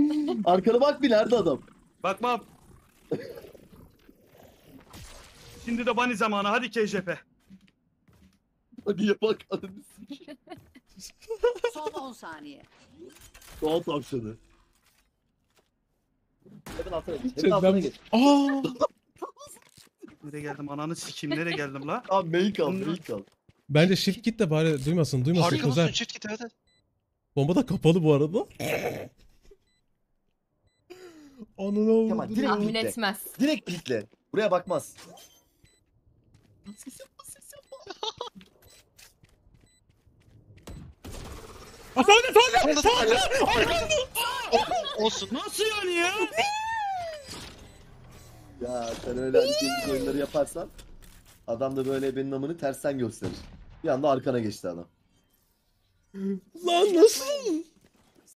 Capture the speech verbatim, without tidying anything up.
Arkana bak bir, nerede adam? Bakmam. Şimdi de bunny zamanı. Hadi K J P. Hadi ya bak adını sikeyim. Son on saniye. Doğal tavşanı. Hemen altına geç. Hemen Şey, altına ben- geç. Aa! Nereye geldim ananı sikeyim. Nereye geldim la? Abi main kal, main kal. Bence shift git de bari duymasın, duymasın Harika Kuzen. mısın? Çift git evet. Bomba da kapalı bu arada. Ananı Kemal, avradım. direkt Tahmin pikle. etmez. Direkt pikle. Buraya bakmaz. Efendim efendim! Sonunda olsun. Nasıl yani ya? Ya sen öyle hani kendi oyunları yaparsan adam da böyle benim namını tersten gösterir. Bir anda arkana geçti adam. Lan nasıl?